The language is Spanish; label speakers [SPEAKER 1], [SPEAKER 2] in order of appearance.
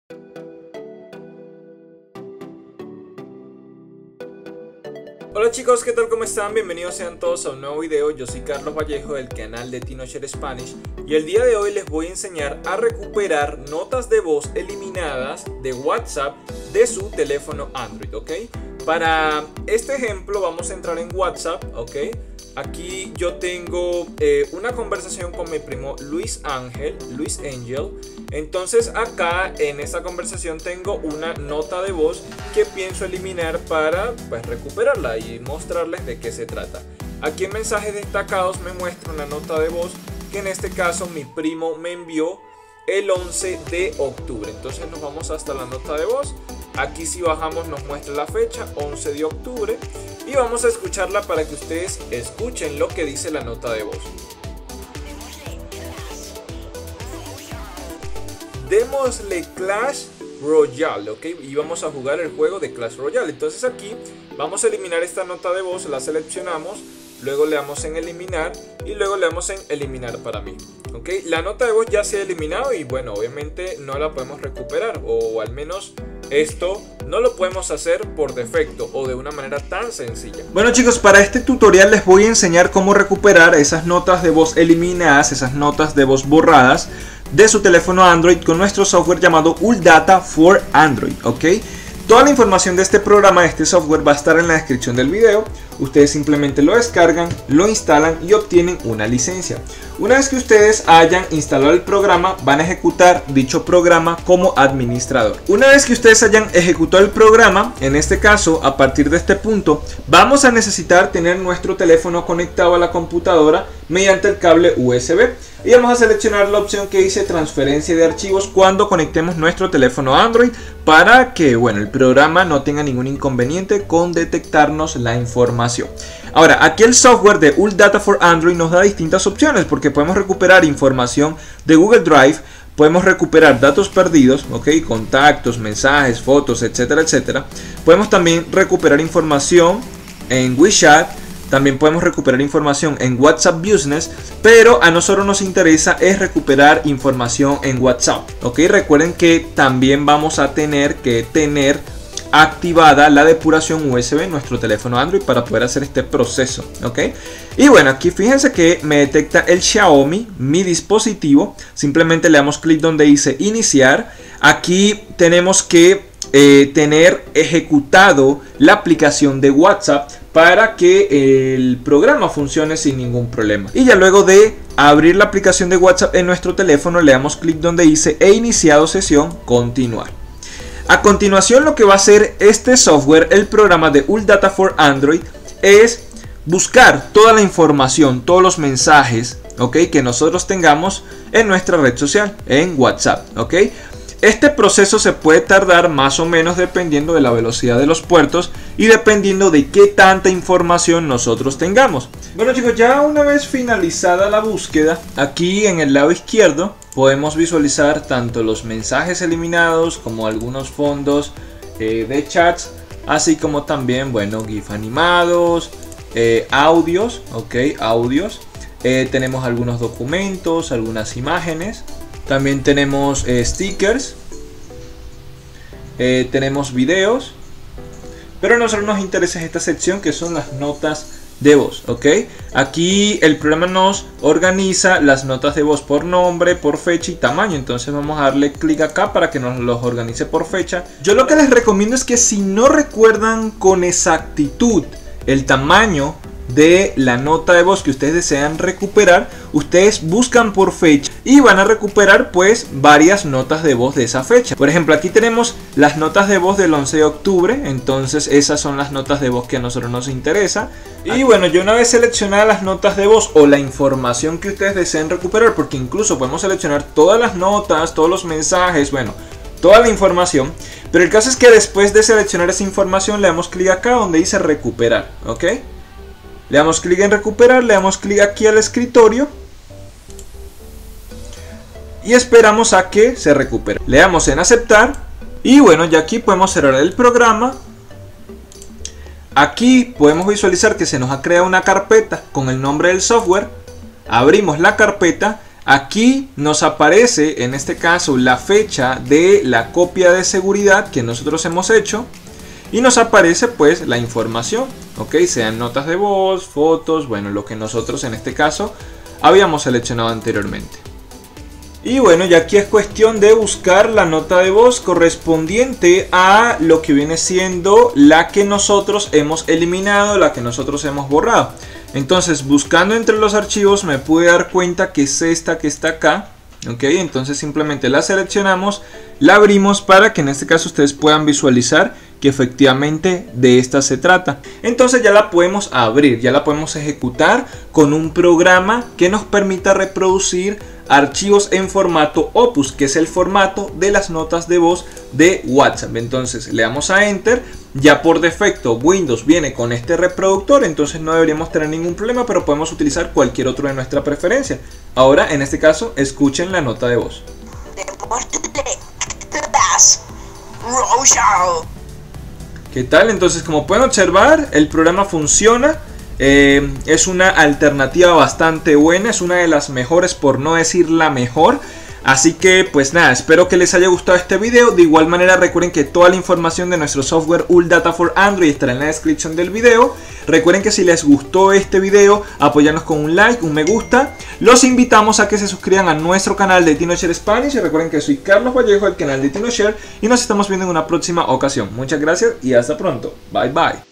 [SPEAKER 1] Hola chicos, ¿qué tal? ¿Cómo están? Bienvenidos sean todos a un nuevo video. Yo soy Carlos Vallejo del canal de Tinocher Spanish y el día de hoy les voy a enseñar a recuperar notas de voz eliminadas de WhatsApp de su teléfono Android, ¿ok? Para este ejemplo vamos a entrar en WhatsApp, ¿ok? Aquí yo tengo una conversación con mi primo Luis Angel. Entonces acá en esta conversación tengo una nota de voz que pienso eliminar para recuperarla y mostrarles de qué se trata. Aquí en mensajes destacados me muestra una nota de voz que en este caso mi primo me envió el 11 de octubre. Entonces nos vamos hasta la nota de voz. Aquí si bajamos nos muestra la fecha, 11 de octubre. Y vamos a escucharla para que ustedes escuchen lo que dice la nota de voz. Démosle Clash Royale, ¿ok? Y vamos a jugar el juego de Clash Royale. Entonces aquí vamos a eliminar esta nota de voz, la seleccionamos. Luego le damos en eliminar y luego le damos en eliminar para mí. ¿Ok? La nota de voz ya se ha eliminado y bueno, obviamente no la podemos recuperar, o al menos esto no lo podemos hacer por defecto o de una manera tan sencilla. Bueno chicos, para este tutorial les voy a enseñar cómo recuperar esas notas de voz eliminadas, esas notas de voz borradas de su teléfono Android con nuestro software llamado Uldata for Android, ¿ok? Toda la información de este programa, de este software, va a estar en la descripción del video. Ustedes simplemente lo descargan, lo instalan y obtienen una licencia. Una vez que ustedes hayan instalado el programa, van a ejecutar dicho programa como administrador. Una vez que ustedes hayan ejecutado el programa, en este caso, a partir de este punto, vamos a necesitar tener nuestro teléfono conectado a la computadora mediante el cable USB. Y vamos a seleccionar la opción que dice transferencia de archivos cuando conectemos nuestro teléfono Android para que, bueno, el programa no tenga ningún inconveniente con detectarnos la información. Ahora, aquí el software de Uldata for Android nos da distintas opciones porque podemos recuperar información de Google Drive, podemos recuperar datos perdidos, ¿ok? Contactos, mensajes, fotos, etcétera, etcétera. Podemos también recuperar información en WeChat. También podemos recuperar información en WhatsApp Business, pero a nosotros nos interesa es recuperar información en WhatsApp, ¿ok? Recuerden que también vamos a tener que tener activada la depuración USB en nuestro teléfono Android para poder hacer este proceso, ¿ok? Y bueno, aquí fíjense que me detecta el Xiaomi, mi dispositivo. Simplemente le damos clic donde dice iniciar. Aquí tenemos que tener ejecutado la aplicación de WhatsApp para que el programa funcione sin ningún problema. Y ya luego de abrir la aplicación de WhatsApp en nuestro teléfono, le damos clic donde dice he iniciado sesión, continuar. A continuación, lo que va a hacer este software, el programa de Uldata for Android, es buscar toda la información, todos los mensajes, ¿ok? Que nosotros tengamos en nuestra red social, en WhatsApp, ¿ok? Este proceso se puede tardar más o menos dependiendo de la velocidad de los puertos y dependiendo de qué tanta información nosotros tengamos. Bueno chicos, ya una vez finalizada la búsqueda, aquí en el lado izquierdo podemos visualizar tanto los mensajes eliminados como algunos fondos de chats, así como también, bueno, GIF animados, audios, ok, audios. Tenemos algunos documentos, algunas imágenes. También tenemos stickers, tenemos videos, pero a nosotros nos interesa esta sección que son las notas de voz, ¿ok? Aquí el programa nos organiza las notas de voz por nombre, por fecha y tamaño. Entonces vamos a darle clic acá para que nos los organice por fecha. Yo lo que les recomiendo es que si no recuerdan con exactitud el tamaño de la nota de voz que ustedes desean recuperar, ustedes buscan por fecha y van a recuperar pues varias notas de voz de esa fecha. Por ejemplo, aquí tenemos las notas de voz del 11 de octubre, entonces esas son las notas de voz que a nosotros nos interesa. Y bueno, yo una vez seleccionadas las notas de voz o la información que ustedes deseen recuperar, porque incluso podemos seleccionar todas las notas, todos los mensajes, bueno, toda la información, pero el caso es que después de seleccionar esa información le damos clic acá donde dice recuperar, ¿ok? Le damos clic en recuperar, le damos clic aquí al escritorio y esperamos a que se recupere. Le damos en aceptar y bueno, ya aquí podemos cerrar el programa. Aquí podemos visualizar que se nos ha creado una carpeta con el nombre del software. Abrimos la carpeta Aquí nos aparece en este caso la fecha de la copia de seguridad que nosotros hemos hecho. Y nos aparece pues la información, ok, sean notas de voz, fotos, bueno, lo que nosotros en este caso habíamos seleccionado anteriormente. Y bueno, ya aquí es cuestión de buscar la nota de voz correspondiente a lo que viene siendo la que nosotros hemos eliminado, la que nosotros hemos borrado. Entonces, buscando entre los archivos me pude dar cuenta que es esta que está acá. Ok, entonces simplemente la seleccionamos, la abrimos para que en este caso ustedes puedan visualizar que efectivamente de esta se trata. Entonces ya la podemos abrir, ya la podemos ejecutar con un programa que nos permita reproducir archivos en formato Opus, que es el formato de las notas de voz de WhatsApp. Entonces le damos a Enter, ya por defecto Windows viene con este reproductor, entonces no deberíamos tener ningún problema, pero podemos utilizar cualquier otro de nuestra preferencia. Ahora en este caso escuchen la nota de voz. ¿Qué tal? Entonces, como pueden observar, el programa funciona. Es una alternativa bastante buena, es una de las mejores, por no decir la mejor. Así que pues nada, espero que les haya gustado este video. De igual manera recuerden que toda la información de nuestro software ULData for Android estará en la descripción del video. Recuerden que si les gustó este video, apoyarnos con un like, un me gusta. Los invitamos a que se suscriban a nuestro canal de TinoShare Spanish. Y recuerden que soy Carlos Vallejo del canal de TinoShare y nos estamos viendo en una próxima ocasión. Muchas gracias y hasta pronto. Bye bye.